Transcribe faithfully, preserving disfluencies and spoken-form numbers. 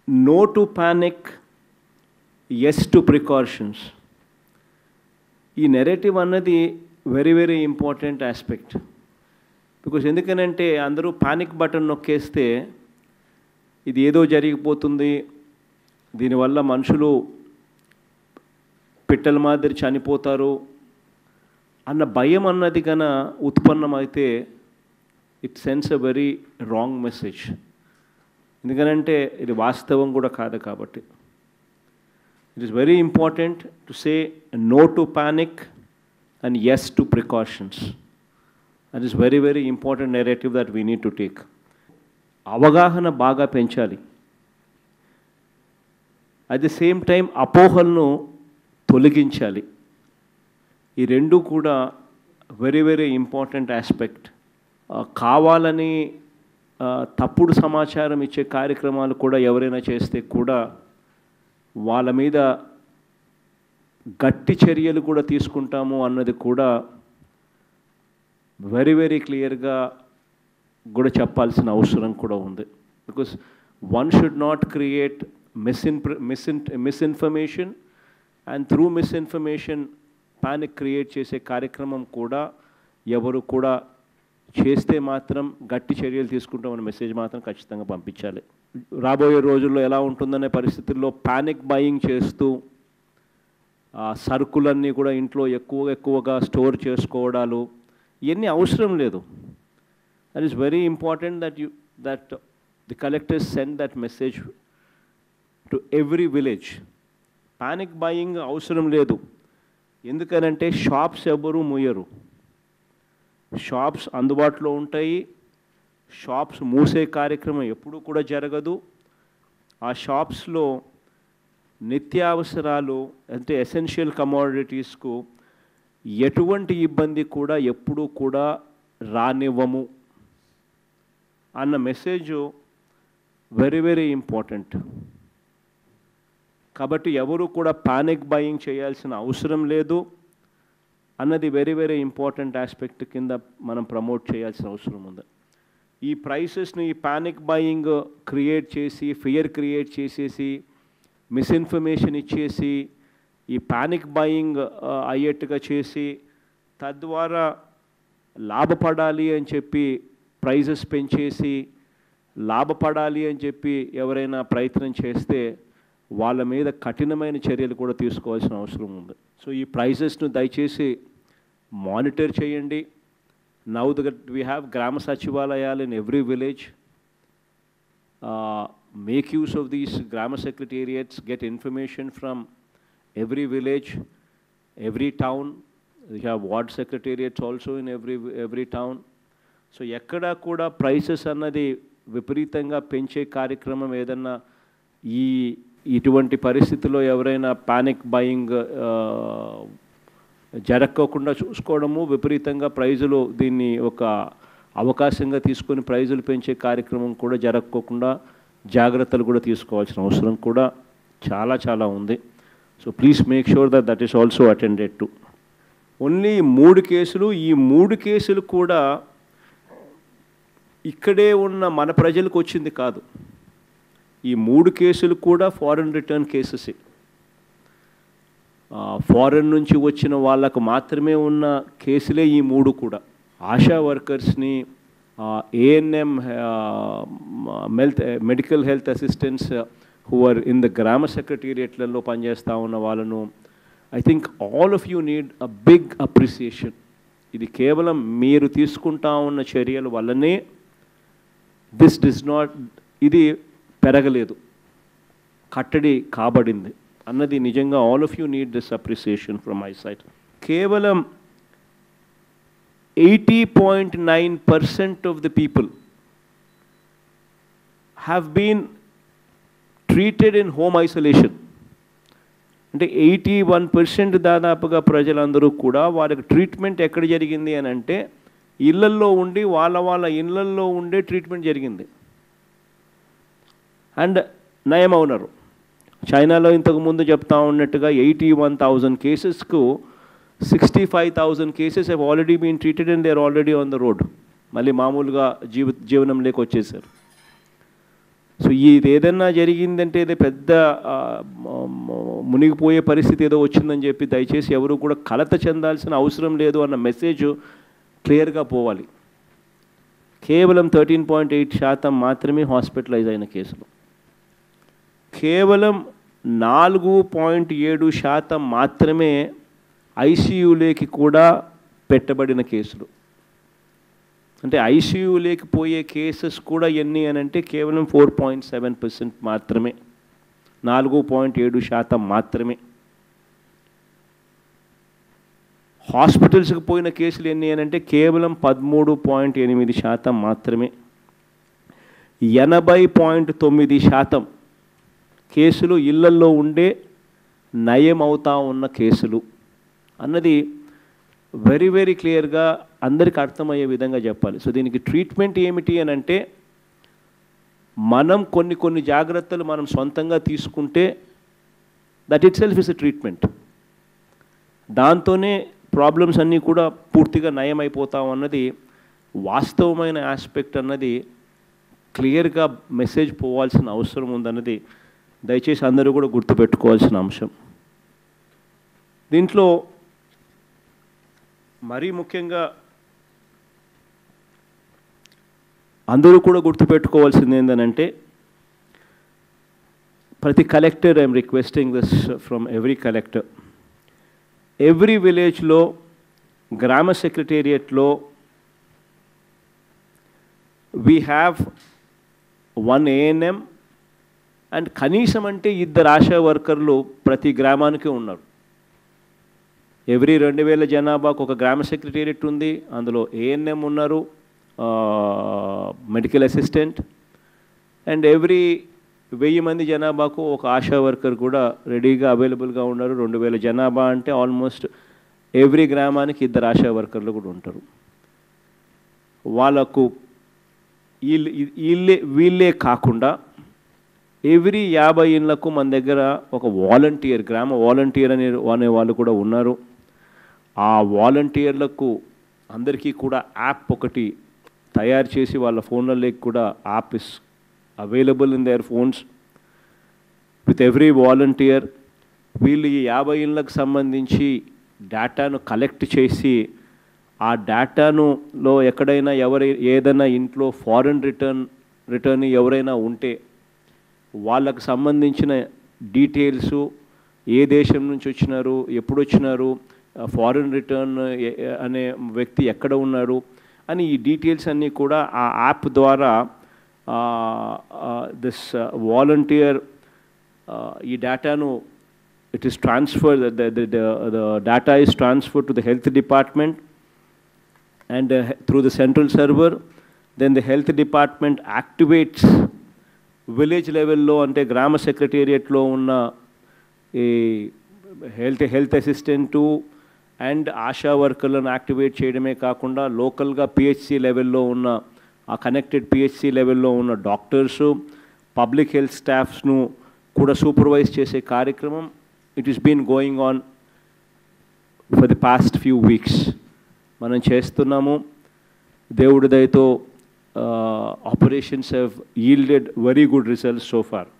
no to panic, yes to precautions. ఈ narrative అన్నది very very important aspect. Because ఎందుకనంటే అందరూ పానిక్ బటన్ నొక్కేస్తే ఇది ఏదో జరిగిపోతుంది, దీనివల్ల మనుషులు పిట్టల మాదిరి చనిపోతారు అన్న భయం అన్నది కన ఉత్పన్నమైతే it sends a very wrong message. ఎందుకనంటే ఇది వాస్తవం కూడా కాదు కాబట్టి. It is very important to say no to panic and yes to precautions. That is very very important narrative that we need to take. అవగాహన బాగా పెంచాలి. అట్ ది సేమ్ టైం అపోహలను తొలగించాలి. ఈ రెండు కూడా వెరీ వెరీ ఇంపార్టెంట్ ఆస్పెక్ట్. కావాలని తప్పుడు సమాచారం ఇచ్చే కార్యక్రమాలు కూడా ఎవరైనా చేస్తే కూడా వాళ్ళ మీద గట్టి చర్యలు కూడా తీసుకుంటాము అన్నది కూడా వెరీ వెరీ క్లియర్గా కూడా చెప్పాల్సిన అవసరం కూడా ఉంది. Because one should not create misin misin misinformation and through misinformation panic create చేసే కార్యక్రమం కూడా ఎవరు కూడా చేస్తే మాత్రం గట్టి చర్యలు తీసుకుంటామన్న మెసేజ్ మాత్రం ఖచ్చితంగా పంపించాలి. రాబోయే రోజుల్లో ఎలా ఉంటుందనే పరిస్థితుల్లో పానిక్ బయింగ్ చేస్తూ సరుకులన్నీ కూడా ఇంట్లో ఎక్కువ ఎక్కువగా స్టోర్ చేసుకోవడాలు ఇవన్నీ అవసరం లేదు. That is very important that you that the collectors send that message to every village. Panic buying అవసరం లేదు. ఎందుకనంటే షాప్స్ ఎవరు మూయరు, షాప్స్ అందుబాటులో ఉంటాయి. షాప్స్ మూసే కార్యక్రమం ఎప్పుడూ కూడా జరగదు. ఆ షాప్స్లో నిత్యావసరాలు అంటే ఎసెన్షియల్ కమోడిటీస్కు ఎటువంటి ఇబ్బంది కూడా ఎప్పుడూ కూడా రానివ్వము అన్న మెసేజ్ వెరీ వెరీ ఇంపార్టెంట్. కాబట్టి ఎవరు కూడా పానిక్ బయింగ్ చేయాల్సిన అవసరం లేదు అన్నది వెరీ వెరీ ఇంపార్టెంట్ ఆస్పెక్ట్ కింద మనం ప్రమోట్ చేయాల్సిన అవసరం ఉంది. ఈ ప్రైసెస్ని ఈ పానిక్ బయింగ్ క్రియేట్ చేసి ఫియర్ క్రియేట్ చేసేసి మిస్ఇన్ఫర్మేషన్ ఇచ్చేసి ఈ పానిక్ బయింగ్ అయ్యేట్టుగా చేసి తద్వారా లాభపడాలి అని చెప్పి ప్రైజెస్ పెంచేసి లాభపడాలి అని చెప్పి ఎవరైనా ప్రయత్నం చేస్తే వాళ్ళ మీద కఠినమైన చర్యలు కూడా తీసుకోవాల్సిన అవసరం ఉంది. సో ఈ ప్రైజెస్ను దయచేసి మానిటర్ చేయండి. Now that we have grama సచివాలయాలు in every village. Make use of these grama secretariats, get information from every village, every town. We have ward secretariats also in every every town. So ఎక్కడా కూడా prices అన్నది విపరీతంగా పెంచే కార్యక్రమం ఏదన్నా ఈ ఇటువంటి పరిస్థితుల్లో ఎవరైనా పానిక్ బయింగ్ జరగకుండా చూసుకోవడము, విపరీతంగా ప్రైజులు దీన్ని ఒక అవకాశంగా తీసుకొని ప్రైజులు పెంచే కార్యక్రమం కూడా జరగకోకుండా జాగ్రత్తలు కూడా తీసుకోవాల్సిన అవసరం కూడా చాలా చాలా ఉంది. So please make sure that that is also attended to. Only మూడు కేసులు, ఈ మూడు కేసులు కూడా ఇక్కడే ఉన్న మన ప్రజలకు వచ్చింది కాదు. ఈ మూడు కేసులు కూడా ఫారెన్ రిటర్న్ కేసెస్. ఫారెన్ నుంచి వచ్చిన వాళ్ళకు మాత్రమే ఉన్న కేసులే ఈ మూడు కూడా. ఆశా వర్కర్స్ని, ఏఎన్ఎం మెల్త్ medical health assistants who are in the grama సెక్రటేరియట్లలో పనిచేస్తూ ఉన్న వాళ్ళను I think all of you need a big appreciation. ఇది కేవలం మీరు తీసుకుంటా ఉన్న చర్యల వల్లనే దిస్ డిస్ నాట్ ఇది పెరగలేదు, కట్టడి కాబడింది అన్నది నిజంగా all of you need this appreciation from my side. కేవలం eighty point nine percent of the people have been treated in home isolation. అంటే ఎయిటీ వన్ పర్సెంట్ దాదాపుగా ప్రజలందరూ కూడా వారికి ట్రీట్మెంట్ ఎక్కడ జరిగింది అని అంటే ఇళ్లల్లో ఉండి వాళ్ళ వాళ్ళ ఇళ్లల్లో ఉండే ట్రీట్మెంట్ జరిగింది. అండ్ నయమవునారు. చైనాలో ఇంతకుముందు చెప్తా ఉన్నట్టుగా ఎయిటీ వన్ థౌజండ్ కేసెస్కు sixty five thousand cases have already been treated and they are already on the road. మళ్ళీ మామూలుగా జీవ జీవనంలోకి వచ్చేసారు. సో ఇది ఏదన్నా జరిగిందంటే ఏదో పెద్ద మునిగిపోయే పరిస్థితి ఏదో వచ్చిందని చెప్పి దయచేసి ఎవరు కూడా కలత చెందాల్సిన అవసరం లేదు అన్న మెసేజ్ క్లియర్గా పోవాలి. కేవలం థర్టీన్ పాయింట్ ఎయిట్ శాతం మాత్రమే హాస్పిటలైజ్ అయిన కేసులు, కేవలం నాలుగు పాయింట్ ఏడు శాతం మాత్రమే ఐసీయూలోకి కూడా పెట్టబడిన కేసులు. అంటే ఐసీయూలోకి పోయే కేసెస్ కూడా ఎన్ని అని అంటే కేవలం ఫోర్ పాయింట్ సెవెన్ పర్సెంట్ మాత్రమే, నాలుగు పాయింట్ ఏడు శాతం మాత్రమే. హాస్పిటల్స్కి పోయిన కేసులు ఎన్ని అని అంటే కేవలం పదమూడు పాయింట్ ఎనిమిది శాతం మాత్రమే. ఎనభై పాయింట్ తొమ్మిది శాతం కేసులు ఇళ్లల్లో ఉండే నయం అవుతా ఉన్న కేసులు అన్నది వెరీ వెరీ క్లియర్గా అందరికి అర్థమయ్యే విధంగా చెప్పాలి. సో దీనికి ట్రీట్మెంట్ ఏమిటి అని అంటే మనం కొన్ని కొన్ని జాగ్రత్తలు మనం సొంతంగా తీసుకుంటే that itself is a treatment. దాంతోనే ప్రాబ్లమ్స్ అన్నీ కూడా పూర్తిగా నయం అయిపోతాం అన్నది వాస్తవమైన ఆస్పెక్ట్ అన్నది క్లియర్గా మెసేజ్ పోవాల్సిన అవసరం ఉందన్నది దయచేసి అందరూ కూడా గుర్తుపెట్టుకోవాల్సిన అంశం. దీంట్లో మరీ ముఖ్యంగా అందరూ కూడా గుర్తుపెట్టుకోవాల్సింది ఏంటంటే ప్రతి collector I'm requesting this from every collector, every విలేజ్లో గ్రామ సెక్రటేరియట్లో we have one ANM and కనీసం అంటే ఇద్దరు ఆశా వర్కర్లు ప్రతి గ్రామానికి ఉన్నారు. ఎవ్రీ రెండు వేల జనాభాకు ఒక గ్రామ సెక్రటేరియట్ ఉంది, అందులో ఏఎన్ఎం ఉన్నారు, మెడికల్ అసిస్టెంట్, అండ్ ఎవ్రీ వెయ్యి మంది జనాభాకు ఒక ఆశా వర్కర్ కూడా రెడీగా అవైలబుల్గా ఉన్నారు. రెండు వేల జనాభా అంటే ఆల్మోస్ట్ ఎవ్రీ గ్రామానికి ఇద్దరు ఆశా వర్కర్లు కూడా ఉంటారు. వాళ్ళకు వీళ్ళు వీళ్ళే వీళ్ళే కాకుండా ఎవ్రీ యాభై ఇళ్లకు మన దగ్గర ఒక వాలంటీర్, గ్రామ వాలంటీర్ అనే అనే వాళ్ళు కూడా ఉన్నారు. ఆ వాలంటీర్లకు అందరికీ కూడా యాప్ ఒకటి తయారు చేసి వాళ్ళ ఫోన్లలోకి కూడా app is available in their phones with every volunteer. వీళ్ళు ఈ యాభై ఇళ్ళకు సంబంధించి డేటాను కలెక్ట్ చేసి ఆ డేటాను లో ఎక్కడైనా ఎవరై ఏదైనా ఇంట్లో ఫారెన్ రిటర్న్ రిటర్న్ ఎవరైనా ఉంటే వాళ్ళకు సంబంధించిన డీటెయిల్స్, ఏ దేశం నుంచి వచ్చినారు, ఎప్పుడు వచ్చినారు, ఫారెన్ రిటర్న్ అనే వ్యక్తి ఎక్కడ ఉన్నారు అని ఈ డీటెయిల్స్ అన్నీ కూడా ఆ యాప్ ద్వారా దిస్ వాలంటీర్ ఈ డేటాను it is transfer the data is transfer to the health department and uh, through the central server, then the health department activates village level lo ante grama secretariat lo unna a health health assistant to and asha workerలను activate చేయడమే కాకుండా local ga P H C level lo unna a connected P H C level lo unna doctors, public health staffs nu kuda supervise chese కార్యక్రమం it has been going on for the past few weeks. మనం చేస్తున్నాము. దేవుడి దయతో operations have yielded very good results so far.